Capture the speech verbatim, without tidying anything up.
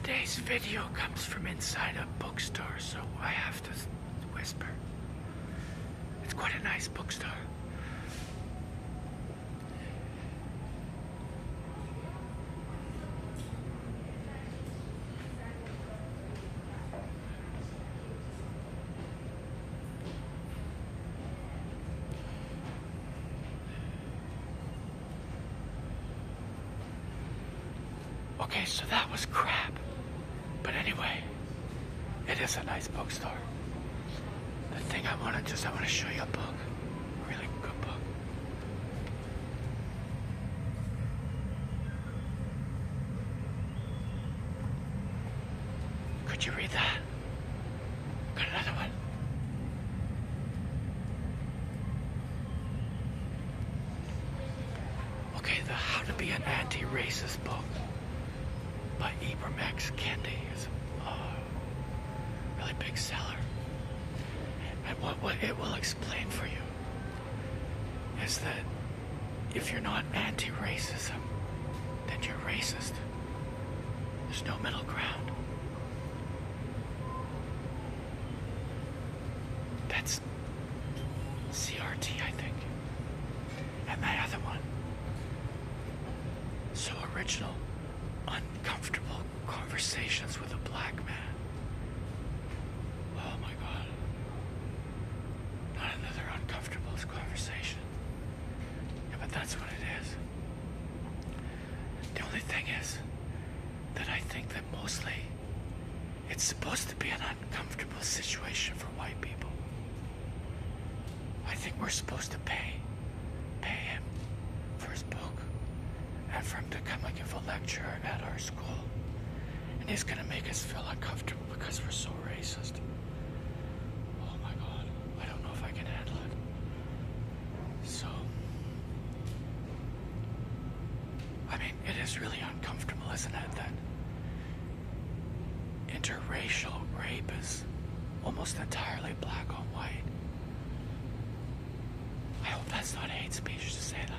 Today's video comes from inside a bookstore, so I have to whisper. It's quite a nice bookstore. Okay, so that was crap. But anyway, it is a nice bookstore. The thing I want to just, I want to show you a book. A really good book. Could you read that? Got another one. Okay, the How to Be an Anti-Racist book by Ibram X. Kendi is a uh, really big seller. And what, what it will explain for you is that if you're not anti-racism, then you're racist. There's no middle ground. That's C R T, I think. And that other one, so original. Uncomfortable Conversations with a Black Man. Oh my God. Not another uncomfortable conversation. Yeah, but that's what it is. The only thing is that I think that mostly it's supposed to be an uncomfortable situation for white people. I think we're supposed to pay, pay him for his book. And for him to come and give a lecture at our school. And he's gonna make us feel uncomfortable because we're so racist. Oh my God, I don't know if I can handle it. So, I mean, it is really uncomfortable, isn't it, that interracial rape is almost entirely black on white. I hope that's not hate speech to say that.